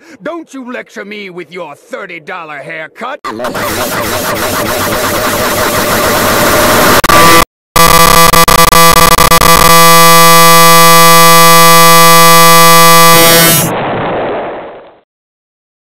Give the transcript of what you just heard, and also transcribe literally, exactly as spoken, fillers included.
Don't you lecture me with your thirty dollar haircut!